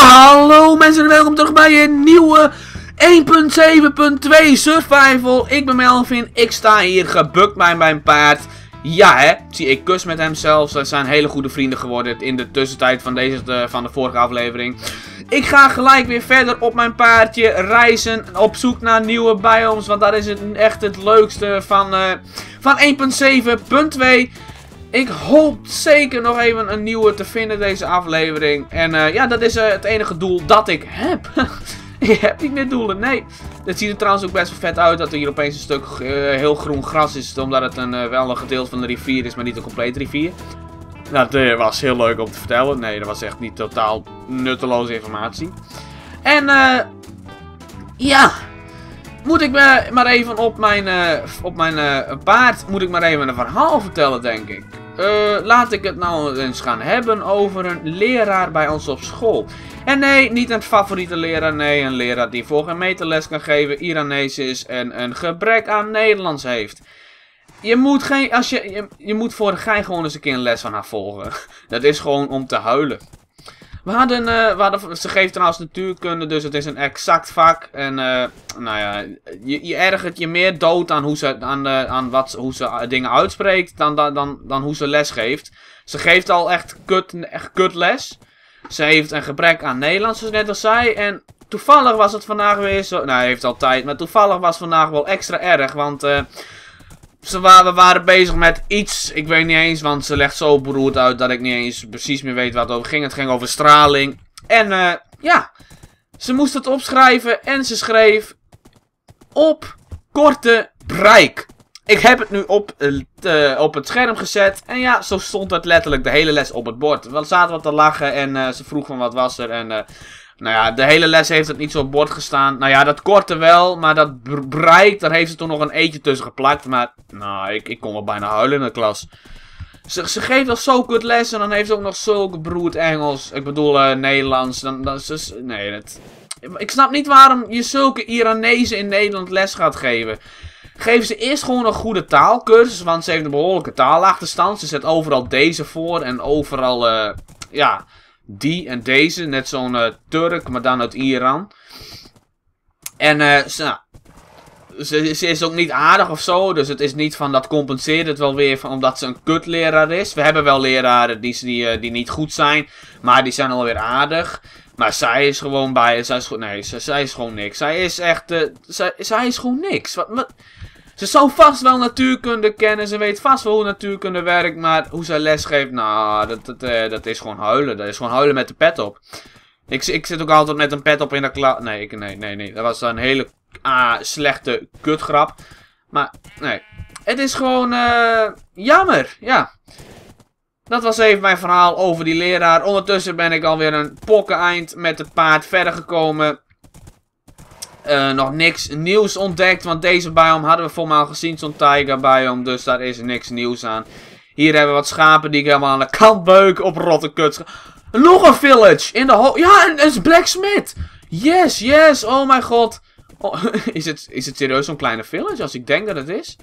Hallo mensen en welkom terug bij een nieuwe 1.7.2 Survival. Ik ben Melvin, ik sta hier gebukt bij mijn paard. Ja hè, zie ik kus met hem zelfs. We zijn hele goede vrienden geworden in de tussentijd van de vorige aflevering. Ik ga gelijk weer verder op mijn paardje reizen op zoek naar nieuwe biomes. Want dat is echt het leukste van 1.7.2. Ik hoop zeker nog even een nieuwe te vinden deze aflevering. En ja, dat is het enige doel dat ik heb. Ik heb niet meer doelen, nee. Het ziet er trouwens ook best wel vet uit dat er hier opeens een stuk heel groen gras is. Omdat het wel een gedeelte van de rivier is, maar niet een complete rivier. Dat was heel leuk om te vertellen. Nee, dat was echt niet totaal nutteloze informatie. En ja, moet ik maar even op mijn paard, moet ik maar even een verhaal vertellen, denk ik. Laat ik het nou eens gaan hebben over een leraar bij ons op school. En nee, niet een favoriete leraar, nee, een leraar die voor geen meter les kan geven, Iranees is en een gebrek aan Nederlands heeft. Je moet voor de gein gewoon eens een keer een les van haar volgen. Dat is gewoon om te huilen. Ze geeft trouwens natuurkunde, dus het is een exact vak. En nou ja, je ergert je meer dood aan hoe ze dingen uitspreekt dan hoe ze les geeft. Ze geeft al echt kut les. Ze heeft een gebrek aan Nederlands, zoals ik net al zei. En toevallig was het vandaag weer zo. Nou, heeft altijd, maar toevallig was het vandaag wel extra erg, want we waren bezig met iets, ik weet niet eens, want ze legt zo beroerd uit dat ik niet eens precies meer weet waar het over ging. Het ging over straling. En ja, ze moest het opschrijven en ze schreef op korte bereik. Ik heb het nu op het scherm gezet en ja, zo stond het letterlijk de hele les op het bord. We zaten wat te lachen en ze vroeg van wat was er en nou ja, de hele les heeft het niet zo op bord gestaan. Nou ja, dat korte wel, maar dat bereik, daar heeft ze toen nog een eetje tussen geplakt. Maar, nou, ik kon wel bijna huilen in de klas. Ze geeft al zo kut les en dan heeft ze ook nog zulke beroerd Engels. Ik bedoel, Nederlands. Ik snap niet waarom je zulke Iranezen in Nederland les gaat geven. Geef ze eerst gewoon een goede taalkursus, want ze heeft een behoorlijke taalachterstand. Ze zet overal deze voor en overal, ja, die en deze. Net zo'n Turk, maar dan uit Iran. En ze is ook niet aardig of zo, dus het is niet van dat compenseert het wel weer van, omdat ze een kutleraar is. We hebben wel leraren die niet goed zijn, maar die zijn alweer aardig. Maar zij is gewoon zij is gewoon niks. Zij is echt, zij is gewoon niks. Ze zou vast wel natuurkunde kennen, ze weet vast wel hoe natuurkunde werkt, maar hoe zij lesgeeft, nou, dat is gewoon huilen. Dat is gewoon huilen met de pet op. Ik zit ook altijd met een pet op in de klas. Nee, dat was een hele slechte kutgrap. Maar, nee. Het is gewoon, jammer, ja. Dat was even mijn verhaal over die leraar. Ondertussen ben ik alweer een pokkeneind met het paard verder gekomen. Nog niks nieuws ontdekt, want deze biome hadden we voor mij al gezien, zo'n taiga biome, dus daar is niks nieuws aan. Hier hebben we wat schapen die ik helemaal aan de kant beuk op rotte kut. Nog een village in de ja, en is blacksmith. Yes, oh mijn god. Oh, is het serieus zo'n kleine village als ik denk dat het is?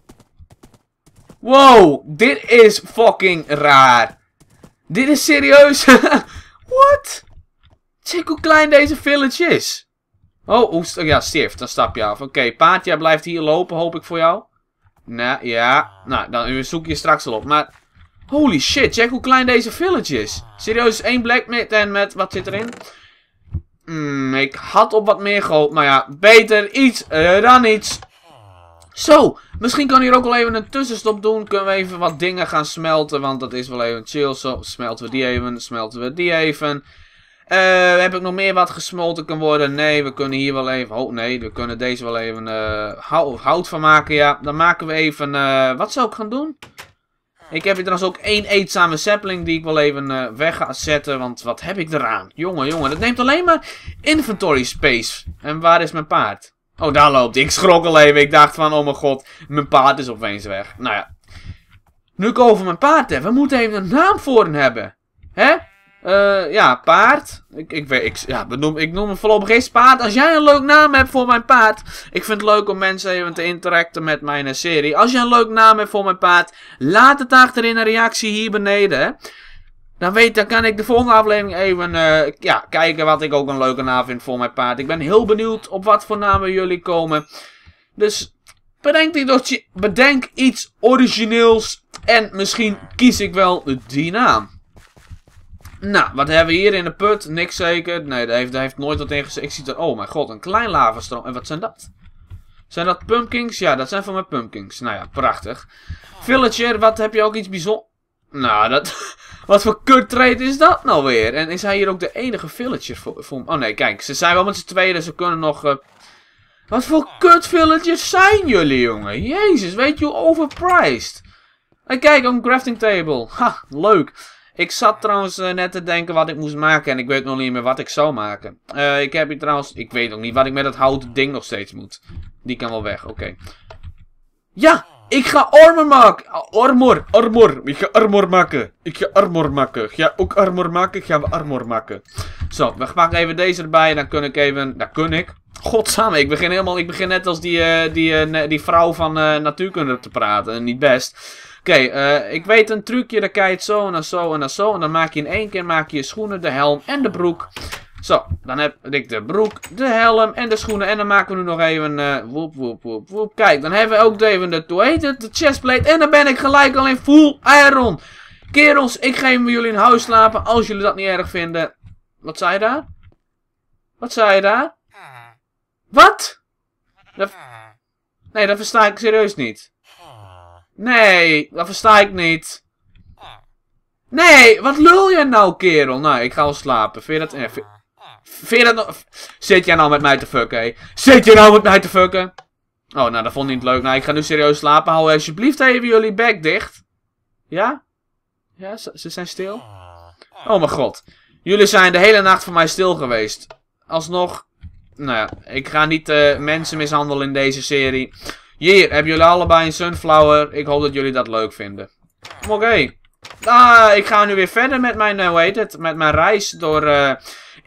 Wow, dit is fucking raar. Dit is serieus. What? Check hoe klein deze village is. Oh, ja, stift, dan stap je af. Oké, paard, jij blijft hier lopen, hoop ik voor jou. Nou, ja. Nou, dan zoek je straks al op. Maar, holy shit, check hoe klein deze village is. Serieus, 1 blacksmith en met, wat zit erin? Ik had op wat meer gehoopt, maar ja, beter iets dan niets. Zo, misschien kan hier ook wel even een tussenstop doen. Kunnen we even wat dingen gaan smelten, want dat is wel even chill. Zo, smelten we die even, heb ik nog meer wat gesmolten kan worden? Nee, we kunnen hier wel even... Oh nee, we kunnen deze wel even hout van maken. Ja, dan maken we even... wat zou ik gaan doen? Ik heb hier trouwens ook 1 eetzame sapling die ik wel even weg ga zetten. Want wat heb ik eraan? Jongen, dat neemt alleen maar inventory space. En waar is mijn paard? Oh, daar loopt hij. Ik schrok al even. Ik dacht van, oh mijn god, mijn paard is opeens weg. Nou ja. Nu ik over mijn paard heb, we moeten even een naam voor hem hebben. Hè? Ja, paard. Ik noem hem voorlopig eens paard. Als jij een leuk naam hebt voor mijn paard. Ik vind het leuk om mensen even te interacten met mijn serie. Als je een leuk naam hebt voor mijn paard. Laat het achter in een reactie hier beneden. Hè. Dan kan ik de volgende aflevering even ja, kijken wat ik ook een leuke naam vind voor mijn paard. Ik ben heel benieuwd op wat voor namen jullie komen. Dus bedenk iets origineels en misschien kies ik wel die naam. Nou, wat hebben we hier in de put? Niks zeker. Nee, daar heeft nooit wat in gezegd. Ik zie er, oh mijn god, een klein lavastroom. En wat zijn dat? Zijn dat pumpkins? Ja, dat zijn voor mij pumpkins. Nou ja, prachtig. Villager, wat heb je ook iets bijzonders? Nou, dat... Wat voor kut trade is dat nou weer? En is hij hier ook de enige villager voor... Oh nee, kijk, ze zijn wel met z'n tweeën, dus ze kunnen nog... Wat voor kut villagers zijn jullie, jongen? Jezus, weet je hoe overpriced? En kijk, ook een crafting table. Ha, leuk. Ik zat trouwens net te denken wat ik moest maken en ik weet nog niet meer wat ik zou maken. Ik heb hier trouwens... Ik weet nog niet wat ik met dat houten ding nog steeds moet. Die kan wel weg, oké. Ja! Ik ga armor maken. Armor. Ik ga armor maken. Ik ga ook armor maken. Ik ga armor maken. Zo, we pakken even deze erbij. En dan kun ik even... Dan kun ik... Godsamme, ik begin net als die vrouw van natuurkunde te praten. Niet best. Oké, ik weet een trucje. Dan kan je het zo en dan zo en dan zo. En dan maak je in één keer je schoenen, de helm en de broek. Zo, dan heb ik de broek, de helm en de schoenen. En dan maken we nu nog even... woep. Kijk, dan hebben we ook even de chestplate. En dan ben ik gelijk al in full iron. Kerels, ik geef jullie een huis slapen als jullie dat niet erg vinden. Wat zei je daar? Wat zei je daar? Wat? Nee, dat versta ik serieus niet. Nee, dat versta ik niet. Nee, wat lul jij nou, kerel? Nou, ik ga wel slapen. Vind je dat... Vind je dat nog... Zit jij nou met mij te fucken, hé? Zit je nou met mij te fucken? Oh, nou, dat vond hij niet leuk. Nou, ik ga nu serieus slapen. Hou alsjeblieft even jullie bek dicht. Ja? Ja, ze zijn stil? Oh mijn god. Jullie zijn de hele nacht voor mij stil geweest. Alsnog... Nou ja, ik ga niet mensen mishandelen in deze serie. Hier, hebben jullie allebei een sunflower. Ik hoop dat jullie dat leuk vinden. Oké. Ik ga nu weer verder met mijn, met mijn reis door 1.7.2.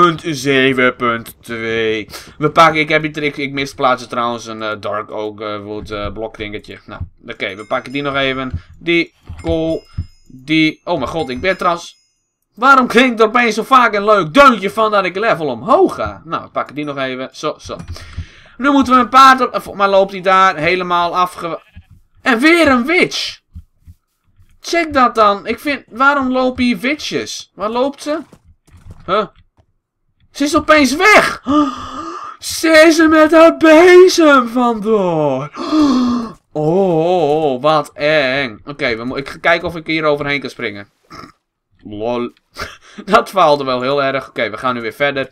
Ik misplaatste trouwens een Dark Oak Wood blok dingetje. Nou, oké, we pakken die nog even. Die, cool, die... Oh mijn god, ik ben trouwens... Waarom klinkt er opeens zo vaak een leuk deuntje van dat ik level omhoog ga? Nou, we pakken die nog even. Zo. Nu moeten we een paard op... Maar loopt hij daar helemaal afge... En weer een witch! Check dat dan. Ik vind... Waarom lopen hier witches? Waar loopt ze? Huh? Ze is opeens weg! Ze is er met haar bezem vandoor! Oh, wat eng. Oké, ik ga kijken of ik hier overheen kan springen. Lol. Dat faalde wel heel erg. Oké, we gaan nu weer verder.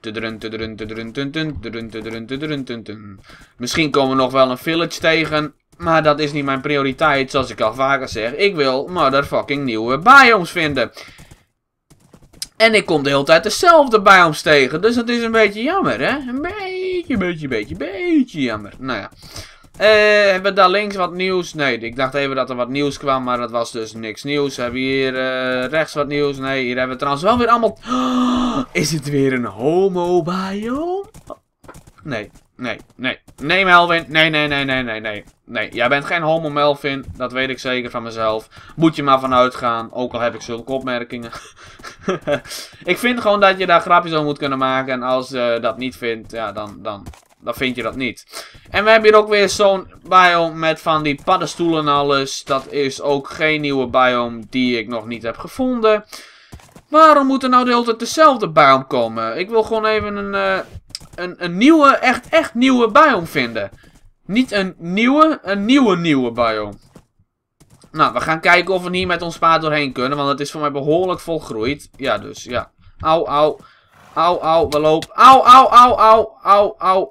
Misschien komen we nog wel een village tegen. Maar dat is niet mijn prioriteit, zoals ik al vaker zeg. Ik wil motherfucking nieuwe biomes vinden. En ik kom de hele tijd dezelfde biomes tegen. Dus dat is een beetje jammer, hè? Een beetje jammer. Nou ja. Hebben we daar links wat nieuws? Nee, ik dacht even dat er wat nieuws kwam, maar dat was dus niks nieuws. Hebben we hier rechts wat nieuws? Nee, hier hebben we trouwens wel weer allemaal... Is het weer een homo-biome? Nee, Melvin. Nee, jij bent geen homo, Melvin. Dat weet ik zeker van mezelf. Moet je maar vanuit gaan, ook al heb ik zulke opmerkingen. Ik vind gewoon dat je daar grapjes over moet kunnen maken. En als je dat niet vindt, ja, dan vind je dat niet. En we hebben hier ook weer zo'n biome met van die paddenstoelen en alles. Dat is ook geen nieuwe biome die ik nog niet heb gevonden. Waarom moet er nou de hele tijd dezelfde biome komen? Ik wil gewoon even een nieuwe, echt nieuwe biome vinden. Niet een nieuwe biome. Nou, we gaan kijken of we hier met ons paard doorheen kunnen. Want het is voor mij behoorlijk volgroeid. Ja, dus, ja. Au, we lopen. Au.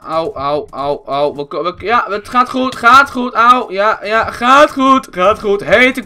Ja, het gaat goed. Au, ja, gaat goed. Hete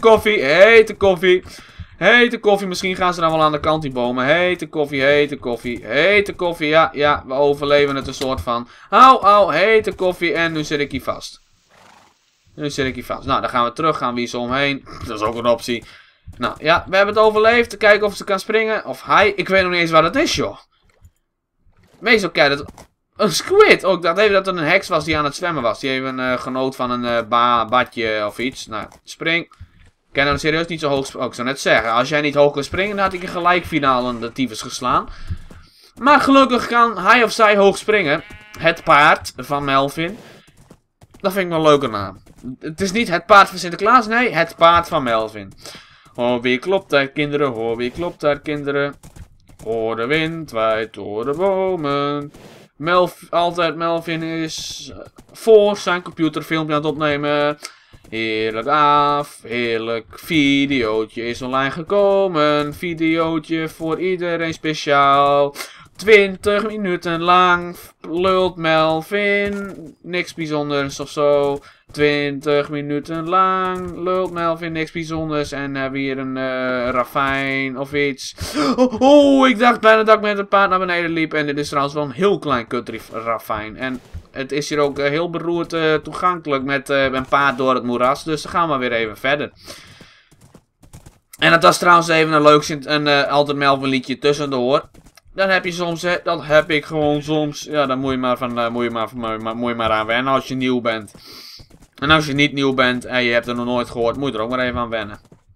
koffie. Misschien gaan ze dan wel aan de kant die bomen. Hete koffie. Ja, we overleven het een soort van. Au, hete koffie. En nu zit ik hier vast. Nou, dan gaan we terug. Gaan we hier zo omheen. Dat is ook een optie. Nou, ja, we hebben het overleefd. Kijken of ze kan springen. Of hij. Ik weet nog niet eens wat het is, joh. Meestal kijk dat... Een squid! Oh, ik dacht even dat het een heks was die aan het zwemmen was. Die even genoot van een badje of iets. Nou, spring. Ik kan nou serieus niet zo hoog springen. Oh, ik zou net zeggen, als jij niet hoog kan springen, dan had ik een gelijk finale aan de tyfus geslaan. Maar gelukkig kan hij of zij hoog springen. Het paard van Melvin. Dat vind ik wel een leuke naam. Het is niet het paard van Sinterklaas, nee, het paard van Melvin. Oh, wie klopt daar, kinderen? Oh, wie klopt daar, kinderen? Hoor de wind waait door de bomen. Altijd Melvin is voor zijn computerfilmpje aan het opnemen. Heerlijk af, heerlijk videootje is online gekomen. Videootje voor iedereen speciaal. 20 minuten lang lult Melvin. Niks bijzonders of zo. 20 minuten lang lult Melvin niks bijzonders. En hebben we hier een ravijn of iets. Oh, ik dacht bijna dat ik met een paard naar beneden liep. En dit is trouwens wel een heel klein ravijn. En het is hier ook heel beroerd toegankelijk met een paard door het moeras. Dus dan gaan we weer even verder. En dat was trouwens even een leuk altijd Melvin liedje tussendoor. Dan heb je soms, dat heb ik gewoon soms. Ja, dan moet je maar aan wennen als je nieuw bent. En als je niet nieuw bent en je hebt er nog nooit gehoord, moet je er ook maar even aan wennen.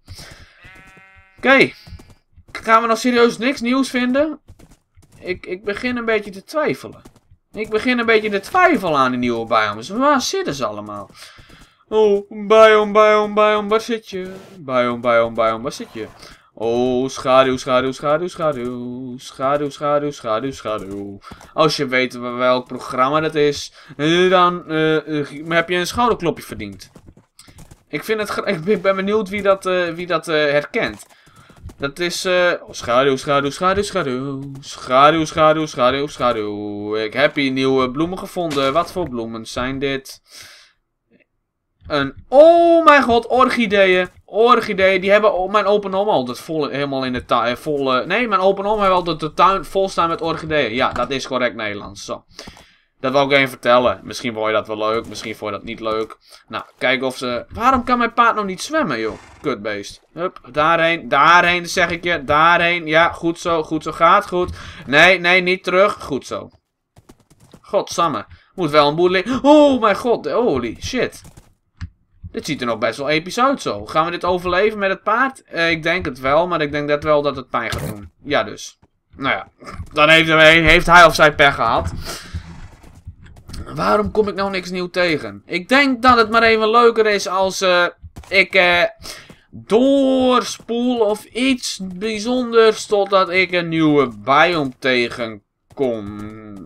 Oké. Gaan we nog serieus niks nieuws vinden? Ik begin een beetje te twijfelen. Ik begin een beetje te twijfelen aan die nieuwe biomes. Waar zitten ze allemaal? Oh, biome, waar zit je? Biome, waar zit je? Oh, schaduw. Als je weet welk programma dat is, dan heb je een schouderklopje verdiend. Ik ben benieuwd wie dat herkent. Dat is schaduw. Ik heb hier nieuwe bloemen gevonden. Wat voor bloemen zijn dit? Oh mijn god, orchideeën. Orchideeën, die hebben mijn open oom altijd helemaal in de tuin. Nee, mijn open oom heeft altijd de tuin vol staan met orchideeën. Ja, dat is correct Nederlands. Zo. Dat wil ik even vertellen. Misschien vond je dat wel leuk, misschien vond je dat niet leuk. Nou, kijk of ze... Waarom kan mijn paard nog niet zwemmen, joh? Kutbeest. Hup, daarheen zeg ik je. Daarheen, ja, goed zo, gaat goed. Nee, niet terug. Goed zo. Godsamme. Moet wel een boer liggen. Oh mijn god, holy shit. Dit ziet er nog best wel episch uit zo. Gaan we dit overleven met het paard? Ik denk het wel, maar ik denk dat wel dat het pijn gaat doen. Ja dus. Nou ja, dan heeft hij of zij pech gehad. Waarom kom ik nou niks nieuw tegen? Ik denk dat het maar even leuker is als ik doorspoel of iets bijzonders totdat ik een nieuwe biome tegenkom.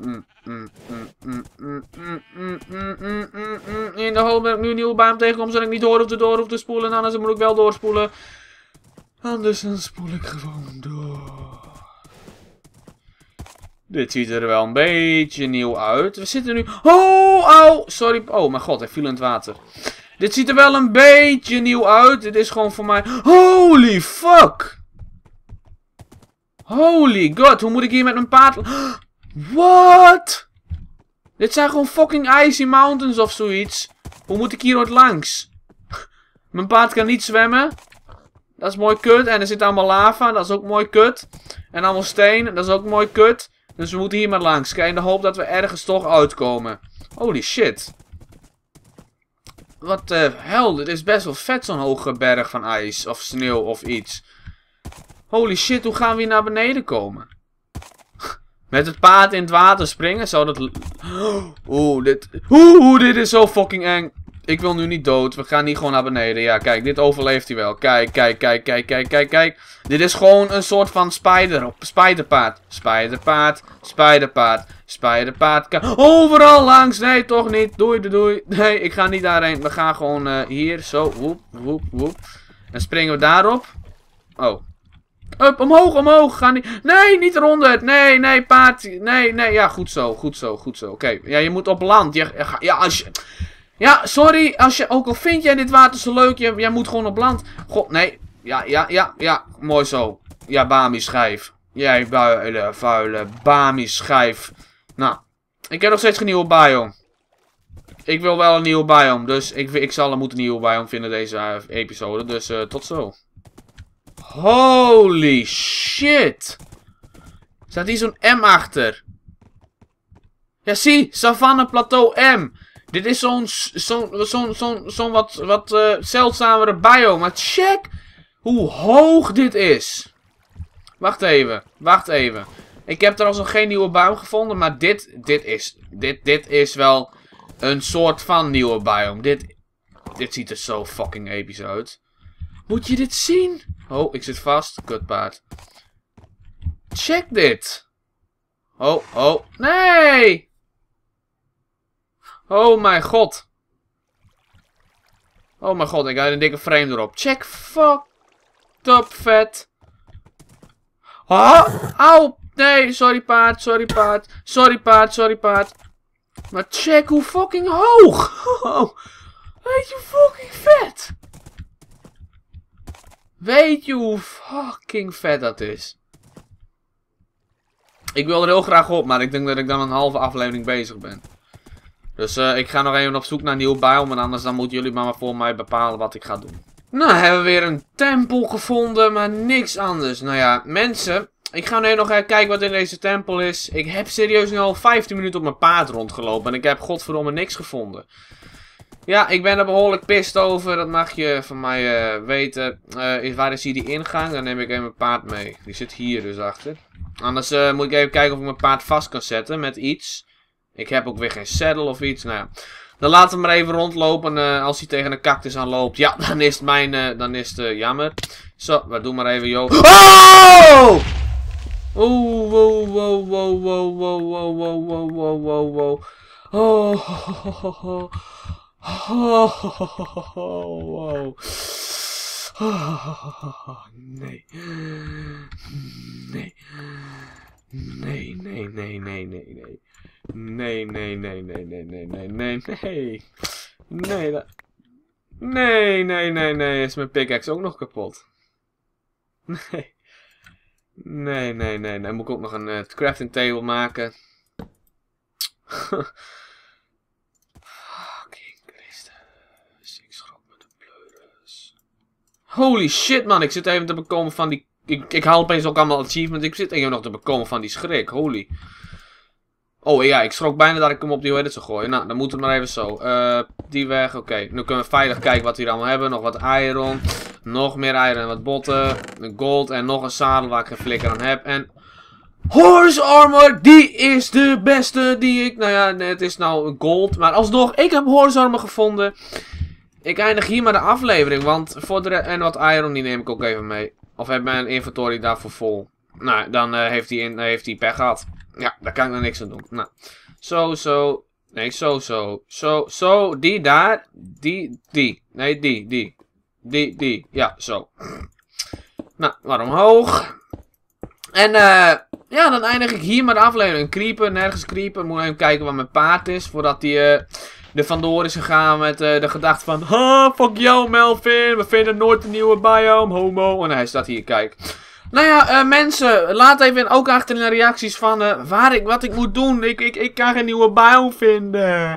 In de hoop dat ik nu een nieuwe biome tegenkom, zodat ik niet door hoef te spoelen. Anders moet ik wel doorspoelen. Anders dan spoel ik gewoon door. Dit ziet er wel een beetje nieuw uit. We zitten nu... Oh, au! Sorry. Oh, mijn god, hij viel in het water. Dit ziet er wel een beetje nieuw uit. Dit is gewoon voor mij... Holy fuck! Holy god, hoe moet ik hier met mijn paard... What? Dit zijn gewoon fucking icy mountains of zoiets. Hoe moet ik hier ooit langs? Mijn paard kan niet zwemmen. Dat is mooi kut. En er zit allemaal lava. Dat is ook mooi kut. En allemaal steen. Dat is ook mooi kut. Dus we moeten hier maar langs. Kijk, in de hoop dat we ergens toch uitkomen. Holy shit. Wat de hel. Dit is best wel vet zo'n hoge berg van ijs. Of sneeuw of iets. Holy shit, hoe gaan we hier naar beneden komen? Met het paard in het water springen? Zou dat... dit is zo fucking eng. Ik wil nu niet dood. We gaan niet gewoon naar beneden. Ja, kijk, dit overleeft hij wel. Kijk. Dit is gewoon een soort van spijderpaard. Spijderpaard. Overal langs. Nee, toch niet. Doei. Nee, ik ga niet daarheen. We gaan gewoon hier. Zo. Woep. Dan springen we daarop. Oh. Up, omhoog. Ga niet... Nee, niet eronder. Nee, paard. Nee. Ja, goed zo. Oké. Ja, je moet op land. Ja, als je... Ja, sorry. Ook al vind jij dit water zo leuk, jij moet gewoon op land. God, nee. Ja. Mooi zo. Ja, Bami-schijf. Jij vuile Bami-schijf. Nou. Ik heb nog steeds geen nieuwe biome. Ik wil wel een nieuwe biome. Dus ik zal moeten een nieuwe biome vinden deze episode. Dus tot zo. Holy shit. Staat hier zo'n M achter. Ja, zie. Savanne Plateau M. Dit is zo'n wat zeldzamere biome. Maar check hoe hoog dit is. Wacht even. Ik heb trouwens nog geen nieuwe biome gevonden. Maar dit is wel een soort van nieuwe biome. Dit ziet er zo fucking episch uit. Moet je dit zien? Oh, ik zit vast. Kutpaard. Check dit. Oh. Nee! Oh mijn god. Oh mijn god, ik had een dikke frame erop. Check, fucked up vet. Au! Nee, sorry paard. Maar check hoe fucking hoog. Weet je fucking vet? Weet je hoe fucking vet dat is? Ik wil er heel graag op, maar ik denk dat ik dan een halve aflevering bezig ben. Dus ik ga nog even op zoek naar een nieuw biome, en anders dan moeten jullie maar voor mij bepalen wat ik ga doen. Nou, hebben we weer een tempel gevonden, maar niks anders. Nou ja, mensen, ik ga nu nog even kijken wat in deze tempel is. Ik heb serieus nu al 15 minuten op mijn paard rondgelopen en ik heb godverdomme niks gevonden. Ja, ik ben er behoorlijk pist over, dat mag je van mij weten. Waar is hier die ingang? Dan neem ik even mijn paard mee. Die zit hier dus achter. Anders moet ik even kijken of ik mijn paard vast kan zetten met iets. Ik heb ook weer geen saddle of iets. Nou ja. Dan laten we maar even rondlopen. Als hij tegen een cactus aanloopt. Ja, dan is het dan is het jammer. Zo, we doen maar even, joh. Oh! Oh, wow, wow, wow, wow, wow, wow, wow, wow, wow, wow, wow. Oh, wow. Nee. Nee. Nee, nee, nee, nee, nee, nee. Nee, nee, nee, nee, nee, nee, nee, nee, nee. Nee, dat... Nee, nee, nee, nee. Is mijn pickaxe ook nog kapot? Nee. Nee, nee, nee. Dan moet ik ook nog een crafting table maken. Fucking Christus. Ik schrok met de pleuris. Holy shit, man. Ik zit even te bekomen van die... Ik haal opeens ook allemaal achievements. Ik zit even nog te bekomen van die schrik. Holy. Oh ja, ik schrok bijna dat ik hem op die edit zou gooien. Nou, dan moet het maar even zo. Die weg. Oké. Nu kunnen we veilig kijken wat we hier allemaal hebben. Nog wat iron. Nog meer iron en wat botten. Een gold en nog een zadel waar ik geen flikker aan heb. En... Horse armor, die is de beste die ik... Nou ja, het is nou gold. Maar alsnog, ik heb horse armor gevonden. Ik eindig hier maar de aflevering. Want voor de... En wat iron, die neem ik ook even mee. Of heb mijn inventory daarvoor vol. Nou, dan heeft hij pech gehad. Ja, daar kan ik nog niks aan doen. Nou, zo. Nee, zo. Die daar. Die. Nee, die. Ja, zo. Nou, maar omhoog. En ja, dan eindig ik hier maar de aflevering. Creeper, nergens creeper. Moet even kijken waar mijn paard is. Voordat hij er vandoor is gegaan met de gedachte van... Ha, fuck jou Melvin. We vinden nooit een nieuwe biome. Homo. En hij staat hier, kijk. Nou ja, mensen, laat even ook achter in de reacties van wat ik moet doen. Ik kan geen nieuwe biome vinden.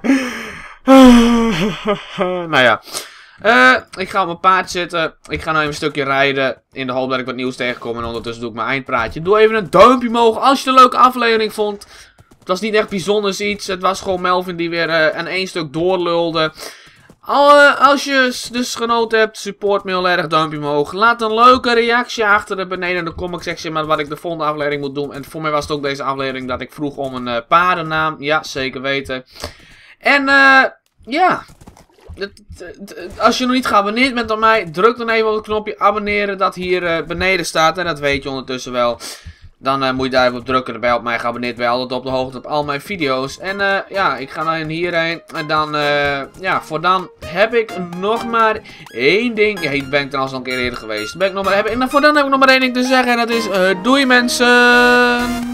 Nou ja. Ik ga op mijn paard zitten. Ik ga nou even een stukje rijden. In de hoop dat ik wat nieuws tegenkom. En ondertussen doe ik mijn eindpraatje. Doe even een duimpje omhoog als je het een leuke aflevering vond. Het was niet echt bijzonders iets. Het was gewoon Melvin die weer aan één stuk doorlulde. Als je dus genoten hebt, support me heel erg, duimpje omhoog. Laat een leuke reactie achter beneden in de comment section met wat ik de volgende aflevering moet doen. En voor mij was het ook deze aflevering dat ik vroeg om een paardennaam. Ja, zeker weten. En ja, als je nog niet geabonneerd bent op mij, druk dan even op het knopje abonneren dat hier beneden staat. En dat weet je ondertussen wel. Dan moet je daar even op drukken, erbij op mij geabonneerd ben je altijd op de hoogte op al mijn video's. En ja, ik ga dan hierheen. En dan, ja, voor dan heb ik nog maar één ding. Ja, hier ben ik trouwens al een keer eerder geweest. Voor dan heb ik nog maar één ding te zeggen en dat is, doei mensen!